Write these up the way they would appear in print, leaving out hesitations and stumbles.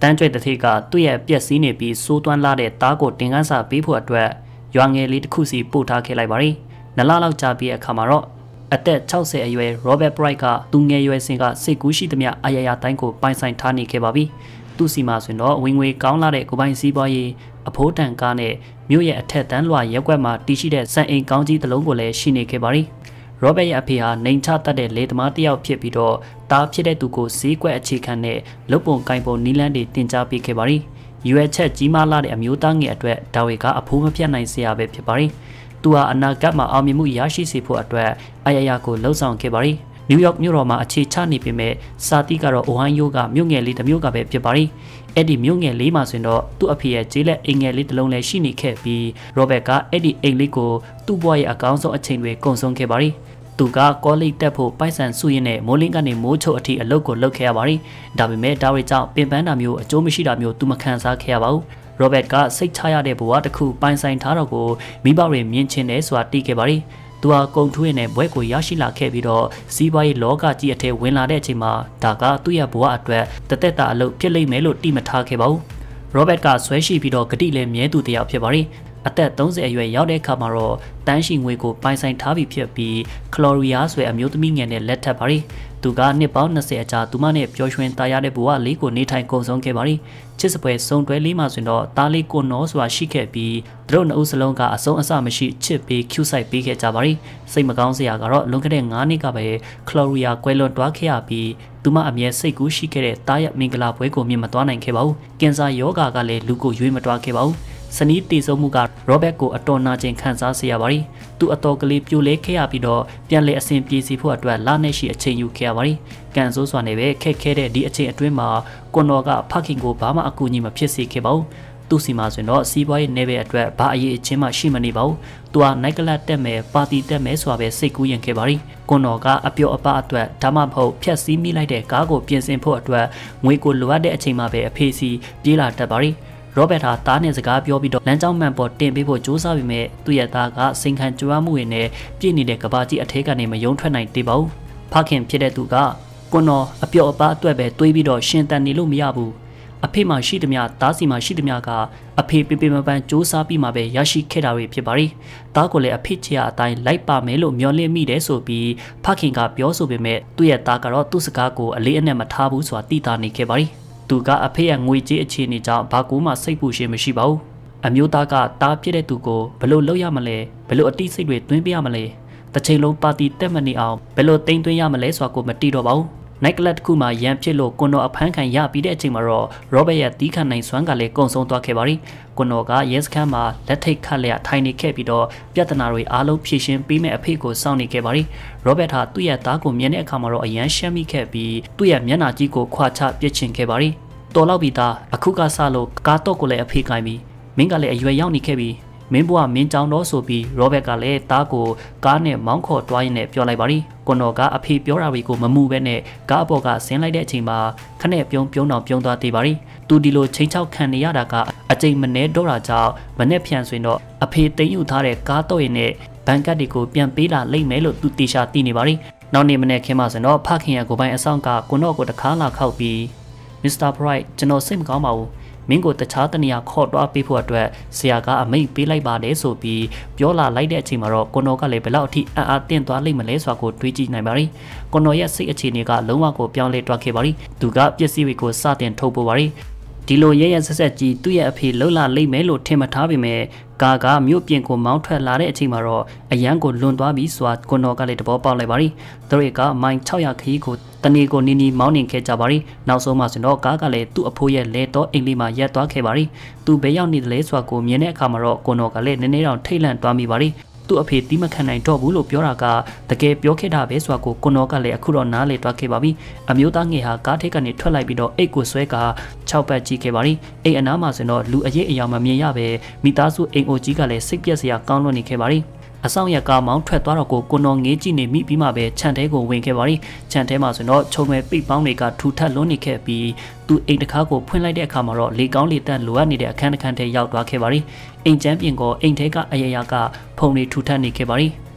တန်းကျွဲ့တစ်ထစ်ကသူ့ရဲ့ပြက်စီးနေပြီးစိုးသွမ်းလာတဲ့တားကိုတင်ကန်းစာပေးဖို့အတွက်ရွာငယ်လေးတစ်ခုစီပို့ထားခဲ့လိုက်ပါရီနလလောက်ကြာပြီးအခါမှာတော့အသက်60အရွယ် Robert Bright ကသူငယ်ရွယ်စဉ်ကစိတ်ကူးရှိသမျှအရာရာတိုင်းကိုပိုင်ဆိုင်ထားနေခဲ့ပါပြီသူစီမှာဆိုတော့ဝင်ငွေကောင်းလာတဲ့ကိုပိုင်စည်းပွားရေးအဖိုးတန်ကားနဲ့မြို့ရဲ့အထက်တန်းလွှာရက်ွက်မှာတည်ရှိတဲ့စံအိမ်ကောင်းကြီးတစ်လုံးကိုလည်းရှိနေခဲ့ပါရီRobert ရဲ့အဖေဟာနှိမ်ချတတ်တဲ့လေသမားတစ်ယောက်ဖြစ်ပြီးတော့တားဖြစ်တဲ့သူကိုဈေးကွက်အခြေခံနဲ့လုတ်ပုံကိုင်ပုံနီးလန်းတွေတင် जाပေးခဲ့ပါရီရွယ်ချက်ကြီးမားလာတဲ့အမျိုးသားငယ်အတွက်ဒါဝေကအဖိုးမပြတ်နိုင်စရာပဲဖြစ်ပါရီသူဟာအနာဂတ်မှာအောင်မြင်မှုရရှိစေဖို့အတွက်အရာရာကိုလှုံ့ဆော်ခဲ့ပါရီနယူးယောက်မြို့တော်မှာအခြေချနေပေမဲ့စာတီကတော့အိုဟိုင်းယိုကမြို့ငယ်လေးတစ်မြို့ကပဲဖြစ်ပါရီအဲ့ဒီမြို့ငယ်လေးမှာဆိုရင်တော့သူ့အဖေရဲ့ကျေးလက်အိမ်ငယ်လေးတစ်လုံးလည်းရှိနေခဲ့ပြီးရောဘတ်ကအဲ့ဒီအိမ်လေးကိုသူ့ဘဝရဲ့အကောင်းဆုံးအချိန်တွေကုန်ဆုံးခဲ့ပါရီသူကကောလိပ်တက်ဖို့ပိုက်ဆံစုရင်းနဲ့မိုးလင်းကနေမိုးချုပ်အထိအလုပ်ကိုလုပ်ခဲ့ရပါရီဒါပေမဲ့ဒါဝေကြောင့်ပင်ပန်းတာမျိုးအကျိုးမရှိတာမျိုးသူမခံစားခဲ့ရပါဘူးရောဘတ်ကစိတ်ချရတဲ့ဘဝတစ်ခုပိုင်ဆိုင်ထားတော့ကိုမိဘတွေမြင်ချင်တယ်ဆိုတာသိခဲ့ပါရီသူဟာကုံထွေးနဲ့ဘွဲကိုရရှိလာခဲ့ပြီးတော့စီးပွားရေးလောကကြီးအထက်ဝင်လာတဲ့အချိန်မှာဒါကသူ့ရဲ့ဘဝအတွက်တသက်တာအလုပ်ဖြစ်လိမ့်မယ်လို့တိမထားခဲ့ပါဘူးရောဘတ်ကဆွဲရှိပြီးတော့ဂတိလည်းမြဲသူတစ်ယောက်ဖြစ်ပါရီအသက်30အရွယ်ရောက်တဲ့အခါမှာတော့တန်းရှိငွေကိုပိုင်ဆိုင်ထားပြီးဖြစ်ပြီးခလော်ရီယာဆွဲအမျိုးသမီးငယ်နဲ့လက်ထပ်ပါရီသူကနှစ်ပေါင်း20အကြာသူမနဲ့ပျော်ရွှင်သားရတဲ့ဘဝလေးကိုနေထိုင်ကုန်ဆုံးခဲ့ပါရီချစ်စပွဲစုံတွဲလေးမှာဆိုတော့တားလေးကိုနော်ဆိုတာရှိခဲ့ပြီးသူတို့နှစ်ဦးစလုံးကအဆုံးအစမရှိချစ်ပြီးကျူဆိုင်ပေးခဲ့ကြပါရီစိတ်မကောင်းစရာကတော့လွန်ခဲ့တဲ့9နှစ်ကပဲခလော်ရီယာကွဲလွန်တွားခဲ့ရပြီးသူမအမြဲစိတ်ကူးရှိခဲ့တဲ့တားရမင်္ဂလာပွဲကိုမြင်မသွားနိုင်ခဲ့ပါဘူးကင်ဆာယောဂါကလည်းလူကိုရွေးမတွားခဲ့ပါဘူးစနီးတည်ဆုံမှုကရောဘတ်ကိုအတော်နာကျင်ခံစားစေရပါရီသူအတော်ကလေးပြိုလဲခဲ့ရပြီးတော့ပြန်လဲအစဉ်ပြေစီဖို့အတွက်လနဲ့ရှိအချိန်ယူခဲ့ရပါရီကန်ဆိုးစွာနဲ့ပဲခက်ခဲတဲ့ဒီအချိန်အတွင်းမှာကွန်တော်ကဖခင်ကိုဘာမှအကူအညီမဖြစ်စေခဲ့ပါဘူးသူစီမှာဆိုတော့စီးပွားရေးနယ်ပယ်အတွက်ဘာအရေးအချင်းမှရှိမနေပါဘူးသူကနိုက်ကလပ်တက်မယ်ပါတီတက်မယ်ဆိုတာပဲစိတ်ကူးရင်ခဲ့ပါရီကွန်တော်ကအပြောအပအတွက်ဒါမှမဟုတ်ဖြတ်စည်းမိလိုက်တဲ့ကားကိုပြင်ဆင်ဖို့အတွက်ငွေကိုလိုအပ်တဲ့အချိန်မှာပဲအဖေစီပြေးလာတတ်ပါရီရောဘတ်ဟာတားနဲ့စကားပြောပြီးတော့လမ်းကြောင်းမှန်ပေါ်တင်ပေးဖို့ကြိုးစားပြီးမြဲသူ့ရဲ့သားကစိန်ခံကြွားမှုတွေနဲ့ပြည့်နေတဲ့ကဘာကြီးအထဲကနေမယုံထွက်နိုင်သေးပါဘူးဖခင်ဖြစ်တဲ့သူကကွန်တော်အပြော့အပါအတွက်ပဲတွေးပြီးတော့ရှင်တန်နေလို့မရဘူးအဖေမှရှိသမျှသားစီမှရှိသမျှကအဖေပေပေမပန်းကြိုးစားပြီးမှပဲရရှိခဲ့တာတွေဖြစ်ပါရီသားကိုလည်းအဖေချရာအတိုင်းလိုက်ပါမယ်လို့မျှော်လင့်မိတယ်ဆိုပြီးဖခင်ကပြောဆိုပေမဲ့သူ့ရဲ့သားကတော့သူ့စကားကိုအလေးအနက်မထားဘူးဆိုတာသိတာနေခဲ့ပါရီသူကအဖေရဲ့ငွေကြေးအခြေအနေကြောင့်ဘာကူမှစိတ်ပူရှင်မရှိပါဘူးအမျိုးသားကတားပြစ်တဲ့သူကိုဘယ်လိုလုပ်ရမလဲဘယ်လိုအတိစိတ်တွေသွင်းပြရမလဲတစ်ချိန်လုံးပါတီတက်မနေအောင်ဘယ်လိုတိမ်သွင်းရမလဲဆိုတာကိုမသိတော့ပါဘူးနိုက်ကလပ်တစ်ခုမှရန်ဖြစ်လို့ကွန်တော်အဖမ်းခံရပြီးတဲ့အချိန်မှာတော့ရောဘတ်ရဲ့တီးခံနိုင်စွမ်းကလည်းကုံဆုံးသွားခဲ့ပါရီကွန်တော်ကရဲစခန်းမှာလက်ထိတ်ခတ်လျက်ထိုင်နေခဲ့ပြီးတော့ပြဿနာတွေအားလုံးဖြေရှင်းပေးမဲ့အဖေကိုစောင့်နေခဲ့ပါရီရောဘတ်ဟာသူ့ရဲ့သားကိုမြင်တဲ့အခါမှာတော့အယမ်းရှမ်းမိခဲ့ပြီးသူ့ရဲ့မျက်နှာကြီးကိုခွာချပစ်ချင်ခဲ့ပါရီတော်လောက်ပြီးသားအခုကစလို့ကားတော့ကိုလည်းအဖေကိုင်းပြီးမင်းကလည်းအရွယ်ရောက်နေခဲ့ပြီးမင်းဘွားမင်းကြောင်တော့ဆိုပြီးရောဘတ်ကလည်းသားကိုကားနဲ့မောင်းခေါ်တွားရင်းနဲ့ပြောလိုက်ပါရီကွန်တော်ကအဖေပြောတာတွေကိုမမှုပဲနဲ့ကားအပေါ်ကဆင်းလိုက်တဲ့အချိန်မှာခနဲ့ပြုံးတော့ပြုံးသွားသေးပါရီသူဒီလိုချိန်ချောက်ခံနေရတာကအချိန်မနှဲတော့တာကြောင့်မနဲ့ဖြန်ဆိုရင်တော့အဖေသိမ်းယူထားတဲ့ကားတော့ရင်နဲ့ဘန်ကတ်တွေကိုပြန်ပေးလာလိမ့်မယ်လို့သူတေချာသိနေပါရီနောက်နေ့မနေ့ခင်းမှဆိုတော့ဖခင်ရဲ့ကိုပိုင်အဆောင်ကကွန်တော်ကိုတခါလာခောက်ပြီးMr. Bright ကျွန်တော်စိတ်မကောင်းပါဘူးမင်းကိုတခြားတနေရာခေါ်တွားပေးဖို့အတွက်ဆရာကအမိန့်ပေးလိုက်ပါတယ်ဆိုပြီးပြောလာလိုက်တဲ့အချိန်မှာတော့ကွန်တော်ကလည်းဘယ်လောက်အထိအံ့အားသင့်သွားလိမ့်မလဲဆိုတာကိုတွေးကြည့်နိုင်ပါရီကွန်တော်ရဲ့စိတ်အခြေအနေကလုံးဝကိုပြောင်းလဲသွားခဲ့ပါရီသူကပစ္စည်းတွေကိုစတင်ထုတ်ပို့ပါရီဒီလိုရဲရဲဆက်ဆက်ကြီးသူ့ရဲ့အဖေလှုပ်လာလိမ့်မယ်လို့ထင်မထားပေမဲ့ကာကမြို့ပြင်ကိုမောင်းထွက်လာတဲ့အချိန်မှာတော့အရန်ကိုလွန်သွားပြီးဆိုတာကွန်တော်ကလည်းတဘောပေါက်လိုက်ပါရီသူတွေကမိုင်600ခရီးကိုတနေကိုနီမောင်းနေခဲ့ကြပါရီနောက်ဆုံးမှဆိုတော့ကားကလည်းသူ့အဖိုးရဲ့လဲတော့အိမ်လေးမှာရက်သွားခဲ့ပါရီသူဘယ်ရောက်နေသလဲဆိုတာကိုမြင်တဲ့အခါမှာတော့ကွန်တော်ကလည်းနည်းနည်းတော့ထိတ်လန့်သွားမိပါရီသူ့အဖေတီးမခံနိုင်တော့ဘူးလို့ပြောတာကတကယ်ပြောခဲ့တာပဲဆိုတာကိုကွန်တော်ကလည်းအခုတော့နားလေသွားခဲ့ပါပြီအမျိုးသားငယ်ဟာကားထိပ်ကနေထွက်လိုက်ပြီးတော့အိတ်ကိုဆွဲက6ပတ်ကြည့်ခဲ့ပါရီအိမ်အနားမှာဆိုတော့လူအရေးအယောင်မမြင်ရပဲမိသားစုအိမ်အိုကြီးကလည်းစိတ်ပြက်စရာကောင်းလွန်နေခဲ့ပါရီအဆောင်ရကားမောင်းထွက်သွားတော့ကိုကွန်တော်ငေးကြည့်နေမိပြီးမှပဲခြံထဲကိုဝင်ခဲ့ပါရီခြံထဲမှာဆိုတော့ခြုံမဲ့ပိတ်ပေါင်းတွေကထူထပ်လွန်းနေခဲ့ပြီးသူအိမ်တစ်ခါကိုဖွင့်လိုက်တဲ့အခါမှာတော့လေကောင်းလေတန့်လိုအပ်နေတဲ့အခန်းတစ်ခန်းထဲရောက်သွားခဲ့ပါရီအိမ်ကျန်းပြင်ကိုအိမ်ထဲကအယရာကဖုန်တွေထူထပ်နေခဲ့ပါရီ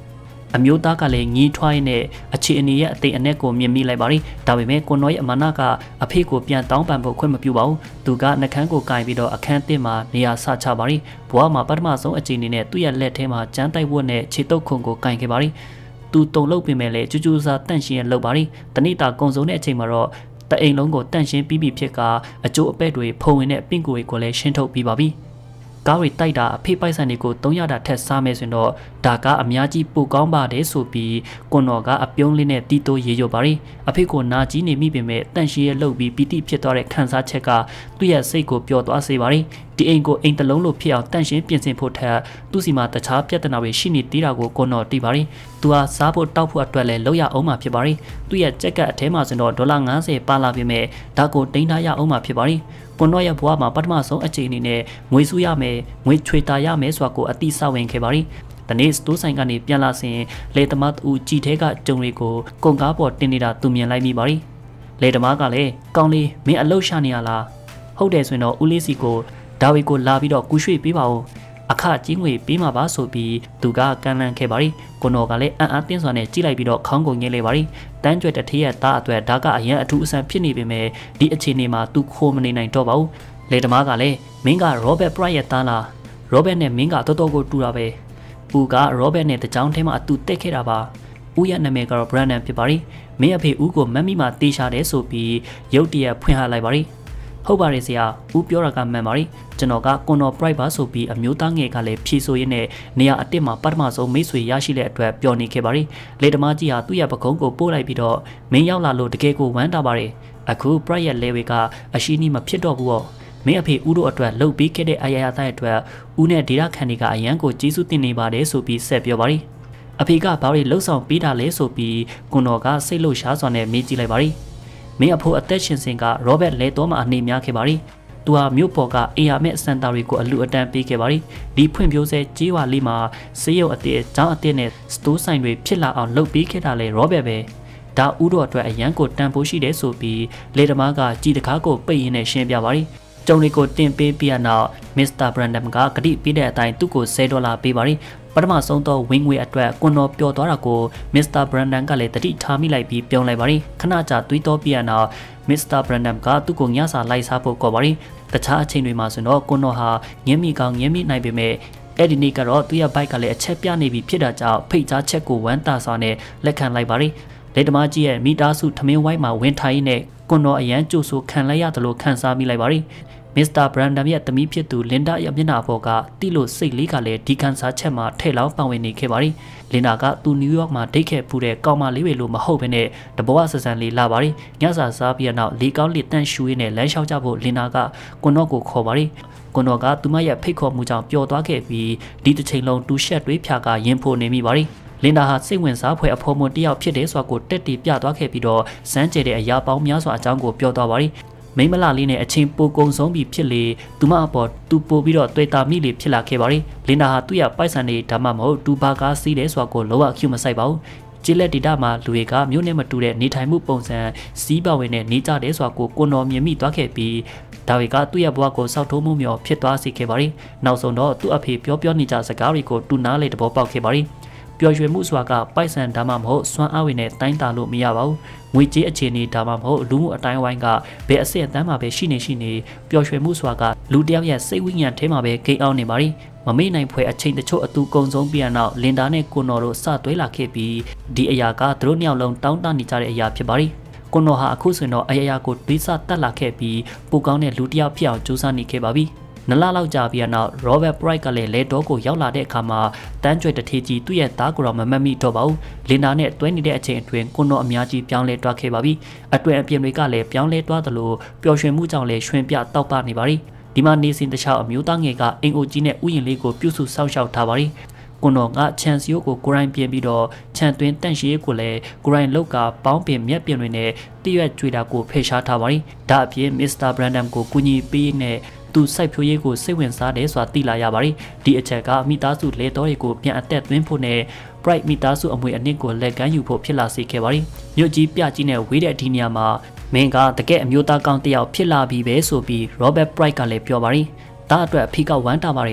အမျိုးသားကလည်းညီးထွားတဲ့အခြေအနေရဲ့အသေးအနက်ကိုမြင်မိလိုက်ပါရီဒါပေမဲ့ကိုနော်ရဲ့အမနာကအဖေကိုပြန်တောင်းပန်ဖို့ခွင့်မပြုပါဘူးသူကနှကန်းကိုကင်ပြီးတော့အခန်းတစ်မှာနေရာဆချပါရီဘွားမှာပထမဆုံးအခြေအနေနဲ့သူ့ရဲ့လက်ထဲမှာကျန်းတိုက်ဝတ်နဲ့ခြေတုပ်ခွန်ကိုကင်ခဲ့ပါရီသူတုံလုတ်ပြင်မဲ့လေကျူးကျူးစားတန့်ရှင်းရလုပ်ပါရီတဏိတာကုံစုံတဲ့အချိန်မှာတော့တအိမ်လုံးကိုတန့်ရှင်းပြီးပြီဖြစ်ကအကျိုးအပဲ့တွေဖုံဝင်တဲ့ပင့်ကိုကိုလည်းရှင်းထုတ်ပြီးပါပြီကားရီတိုက်တာအဖေပိုက်ဆန်တွေကို300တာထက်စားမယ်ဆိုတော့ဒါကအများကြီးပိုကောင်းပါတယ်ဆိုပြီးကွန်တော်ကအပြုံးလေးနဲ့တီးတိုးရေရွပါရီအဖေကိုနာကြီးနေမိပေမဲ့တန့်ရှင်းရလုပ်ပြီးပီတိဖြစ်သွားတဲ့ခံစားချက်ကသူ့ရဲ့စိတ်ကိုပျော်သွားစေပါရီဒီအိမ်ကိုအိမ်တလုံးလို့ဖြစ်အောင်တန့်ရှင်းပြင်ဆင်ဖို့ထက်သူ့စီမှာတခြားပြဿနာတွေရှိနေသေးတာကိုကွန်တော်သိပါရီသူဟာစားဖို့တောက်ဖို့အတွက်လည်းလောက်ရအောင်မှာဖြစ်ပါရီသူ့ရဲ့ကြက်ကအထဲမှာဆိုတော့$50ပါလာပြီမဲ့ဒါကိုတိန်းထားရအောင်မှာဖြစ်ပါရီကွန်တော်ရဲ့ဘွားမှာပထမဆုံးအချိန်အနေနဲ့ငွေစုရမယ်ငွေချွေတာရမယ်ဆိုတာကိုအတိစဝင်ခဲ့ပါရီတနေ့စတိုးဆိုင်ကနေပြန်လာစဉ်လေသမားတူကြည်ထဲကကြုံတွေကိုကုန်ကားပေါ်တင်နေတာသူမြင်လိုက်မိပါရီလေသမားကလည်းကောင်းလေးမင်းအလုရှာနေရလားဟုတ်တယ်ဆိုရင်တော့ဦးလေးစီကိုဒါဝီကိုလာပြီးတော့ကူးရွှေ့ပေးပါဦးအခကြီးငွေပေးမှာပါဆိုပြီးသူကကန့်လန့်ခဲ့ပါရီကိုနော်ကလည်းအံ့အားတင်းစွာနဲ့ကြည့်လိုက်ပြီးတော့ခေါင်းကိုငိမ့်လိုက်ပါရီတန်းကြွတထေးရဲ့သားအတွက်ဒါကအရန်အထူးအဆန်းဖြစ်နေပေမဲ့ဒီအခြေအနေမှာသူခိုးမနေနိုင်တော့ပါဘူးလေသမားကလည်းမင်းကရောဘတ်ပရိုက်ရဲ့သားလားရောဘတ်နဲ့မင်းကတော်တော်ကိုတူတာပဲဦးကရောဘတ်နဲ့တကြောင်ထဲမှာအတူတက်ခဲ့တာပါဦးရဲ့နာမည်ကတော့ Brandon ဖြစ်ပါရီမင်းအဖေဦးကိုမမ်မီမှာတေးရှာတယ်ဆိုပြီးရုတ်တရက်ဖွင့်ဟလိုက်ပါရီဟုတ်ပါတယ်ဆရာဦးပြောတာကမှန်ပါရီကျွန်တော်ကကွန်တော် pride ပါဆိုပြီးအမျိုးသားငယ်ကလည်းဖြေဆိုရင်းနဲ့နေရာအတစ်မှာပထမဆုံးမိတ်ဆွေရရှိတဲ့အတွက်ပျော်နေခဲ့ပါရီလေသမားကြီးဟာသူ့ရဲ့ပကုံးကိုပို့လိုက်ပြီးတော့မင်းရောက်လာလို့တကယ်ကိုဝမ်းတာပါတယ်အခု pride ရဲ့ level ကအရှိနီးမဖြစ်တော့ဘူးပေါ့မင်းအဖေဦးတို့အတွက်လှုပ်ပြီးခဲ့တဲ့အရာရာသားအတွက်ဦးနဲ့ဒေတာခန်တွေကအရန်ကိုကျေးဇူးတင်နေပါတယ်ဆိုပြီးဆက်ပြောပါရီအဖေကဘာတွေလှုပ်ဆောင်ပေးတာလဲဆိုပြီးကွန်တော်ကစိတ်လှုပ်ရှားစွာနဲ့မေးကြည့်လိုက်ပါရီမင်းအဖိုးအသက်ရှင်စဉ်ကရောဘတ်လဲတော်မှအနေများခဲ့ပါရီသူဟာမြို့ပေါ်ကအေယာမဲ့စန်တာတွေကိုအလူအတန်းပေးခဲ့ပါရီဒီဖွင့်ပြိုးဆဲကြေးဝါလေးမှာစေးရုံအတစ်ကျောင်းအတစ်နဲ့စတိုးဆိုင်တွေဖြစ်လာအောင်လုပ်ပေးခဲ့တာလေရောဘတ်ပဲဒါဦးတို့အတွက်အရန်ကိုတန်ဖိုးရှိတယ်ဆိုပြီးလေသမားကကြည်တကားကိုပိတ်ရင်းနဲ့ရှင်းပြပါရီကျုံတွေကိုတင်ပေးပြီးနောက်မစ္စတာဘရန်ဒမ်ကဂတိပေးတဲ့အတိုင်းသူ့ကို$10ပေးပါရီပထမဆုံးသောဝင်းငွေအတွက်ကွန်တော်ပျော်သွားတာကိုမစ္စတာဘရန်ဒန်ကလည်းတတိထားမိလိုက်ပြီးပြောင်းလိုက်ပါရီခဏကြာတွေးတောပြရနောက်မစ္စတာဘရန်ဒန်ကသူ့ကိုညစာလိုက်စားဖို့ခေါ်ပါရီတခြားအချိန်တွေမှာဆိုတော့ကွန်တော်ဟာငင်းမိကောင်းငင်းမိနိုင်ပေမဲ့အဲ့ဒီနေ့ကတော့သူ့ရဲ့ဘိုက်ကလည်းအချက်ပြနေပြီဖြစ်တာကြောင့်ဖိတ်ကြားချက်ကိုဝမ်းတာစွာနဲ့လက်ခံလိုက်ပါရီလက်သမားကြီးရဲ့မိသားစုထမင်းဝိုင်းမှာဝင်ထိုင်နေကွန်တော်အရန်ကြိုဆိုခံလိုက်ရတယ်လို့ခံစားမိလိုက်ပါရီမစ္စတာဘရန်ဒမ်ရဲ့သမီးဖြစ်သူလင်ဒါရဲ့မျက်နှာပေါ်ကတိလို့စိတ်လေးကလည်းဒီကန်စားချက်မှာထဲ့လောင်းပန်ဝင်နေခဲ့ပါရီလင်ဒါကသူနယူးယောက်မှာဒိတ်ခဲ့ပူတဲ့ကောင်မလေးပဲလို့မဟုတ်ဘဲနဲ့တဘောဆဆန်လေးလာပါရီညစာစားပြီးနောက်လေကောင်းလေတန့်ရှူရင်းနဲ့လမ်းလျှောက်ကြဖို့လင်ဒါကကွန်တော့ကိုခေါ်ပါရီကွန်တော့ကသူမရဲ့ဖိတ်ခေါ်မှုကြောင့်ပျော်သွားခဲ့ပြီးဒီတစ်ချိန်လုံးတူရှက်တွေးဖြာကရင်ဖိုနေမိပါရီလင်ဒါဟာစိတ်ဝင်စားဖွယ်အဖော်မွန်တယောက်ဖြစ်တယ်ဆိုတာကိုတက်တီပြသွားခဲ့ပြီးတော့စမ်းကြဲတဲ့အရာပေါင်းများစွာအကြောင်းကိုပြောသွားပါရီမိမလာလေးနဲ့အချင်းပိုကုံဆုံးပြီးဖြစ်လေသူမအပေါ်သူပို့ပြီးတော့တွေ့တာမိလေဖြစ်လာခဲ့ပါရီလင်ဒါဟာသူ့ရဲ့ပိုက်ဆံတွေဒါမှမဟုတ်တူဘာကားစီးတယ်ဆိုတာကိုလောက Q မဆိုင်ပါဘူးကျေးလက်ဒေတာမှာလူတွေကမျိုးနဲ့မတူတဲ့နေထိုင်မှုပုံစံစီးပါဝင်နဲ့နေကြတယ်ဆိုတာကိုကွန်တော်မြင်မိသွားခဲ့ပြီးဒါဝေကသူ့ရဲ့ဘဝကိုစောက်ထိုးမှုမျှော်ဖြစ်သွားစေခဲ့ပါရီနောက်ဆုံးတော့သူ့အဖေပြောနေကြစကားတွေကိုတူနားလေတဘောပေါက်ခဲ့ပါရီပျော်ရွှင်မှုစွာကပိုက်ဆံဒါမှမဟုတ်စွမ်းအားဝင်နဲ့တိုင်းတာလို့မရပါဘူးငွေကြေးအခြေအနေဒါမှမဟုတ်လူမှုအတိုင်းဝိုင်းကဘယ်အဆင့်အတန်းမှာပဲရှိနေပျော်ရွှင်မှုစွာကလူတယောက်ရဲ့စိတ်ဝိညာဉ်ထဲမှာပဲဂိမ်းအောင်နေပါရီမမေ့နိုင်ဖွယ်အချိန်တချို့အတူကုံဆုံးပြီးနောက်လင်ဒါနဲ့ကွန်တော်တို့စသွဲလာခဲ့ပြီးဒီအရာကသူတို့နှစ်ယောက်လုံးတောင်းတနေကြတဲ့အရာဖြစ်ပါရီကွန်တော်ဟာအခုဆိုရင်တော့အရာကိုတွေးဆတက်လာခဲ့ပြီးပိုကောင်းတဲ့လူတယောက်ဖြစ်အောင်ကြိုးစားနေခဲ့ပါပြီနလလောက်ကြာပြီးနောက် Robert Bright ကလည်းလေတော်ကိုရောက်လာတဲ့အခါမှာတန်းကြွတထေးကြီးသူ့ရဲ့သားကိုတော့မမတ်မိတော့ပါဘူးလင်နာနဲ့တွဲနေတဲ့အချိန်အတွင်းကွန်တော်အများကြီးပြောင်းလဲတွားခဲ့ပါပြီအတွင်အပြင်တွေကလည်းပြောင်းလဲတွားသလိုပျော်ရွှင်မှုကြောင့်လည်းရွှင်ပြတောက်ပနေပါရီဒီမှာနေစဉ်တခြားအမျိုးသားငယ်ကအင်အိုကြီးနဲ့ဥယျာဉ်လေးကိုပြုစုစောင့်ရှောက်ထားပါရီကွန်တော်ကချန်စီယိုကိုကိုရိုင်းပြင်ပြီးတော့ချန်သွင်းတန့်ရှည်ကိုလည်းကိုရိုင်းလောက်ကပေါင်းပင်မြက်ပြင်တွေနဲ့တရွက်ကြွေတာကိုဖေရှားထားပါရီဒါအပြင်မစ္စတာဘရန်ဒမ်ကိုကူညီပေးနဲ့သူစိုက်ဖြိုးရေးကိုစိတ်ဝင်စားတယ်ဆိုတာသိလာရပါရီဒီအချက်ကမိသားစုလေတော်တွေကိုပြန်အသက်သွင်းဖို့နဲ့ Bright မိသားစုအမွေအနှစ်ကိုလက်ကမ်းယူဖို့ဖြစ်လာစေခဲ့ပါရီမြို့ကြီးပြကြီးနဲ့ဝေးတဲ့ဒီနေရာမှာမင်းကတကယ်အမျိုးသားကောင်းတစ်ယောက်ဖြစ်လာပြီပဲဆိုပြီး Robert Bright ကလည်းပြောပါရီဒါအတွက်အဖေကဝမ်းတာပါရီ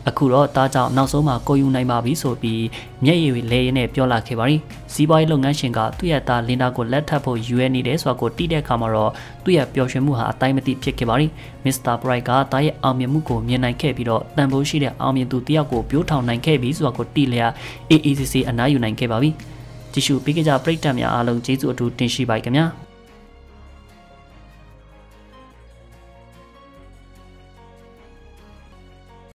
အခုတော့တားကြောင့်နောက်ဆုံးမှာကိုယူနိုင်ပါပြီဆိုပြီးမျက်ရည်လဲရင်းနဲ့ပြောလာခဲ့ပါရီစီးပွားရေးလုပ်ငန်းရှင်ကသူ့ရဲ့သားလင်ဒါကိုလက်ထပ်ဖို့ယူရနေတယ်ဆိုတာကိုတိတဲ့အခါမှာတော့သူ့ရဲ့ပျော်ရွှင်မှုဟာအတိုင်းမသိဖြစ်ခဲ့ပါရီမစ္စတာဘရိုက်ကသားရဲ့အောင်မြင်မှုကိုမြင်နိုင်ခဲ့ပြီးတော့တန်ဖိုးရှိတဲ့အောင်မြင်သူတယောက်ကိုပြိုးထောင်နိုင်ခဲ့ပြီဆိုတာကိုတိလျာအေးအေးဆေးဆေးအနားယူနိုင်ခဲ့ပါပြီကြည့်ရှုပေးကြပရိသတ်များအားလုံးကျေးဇူးအထူးတင်ရှိပါခင်ဗျာ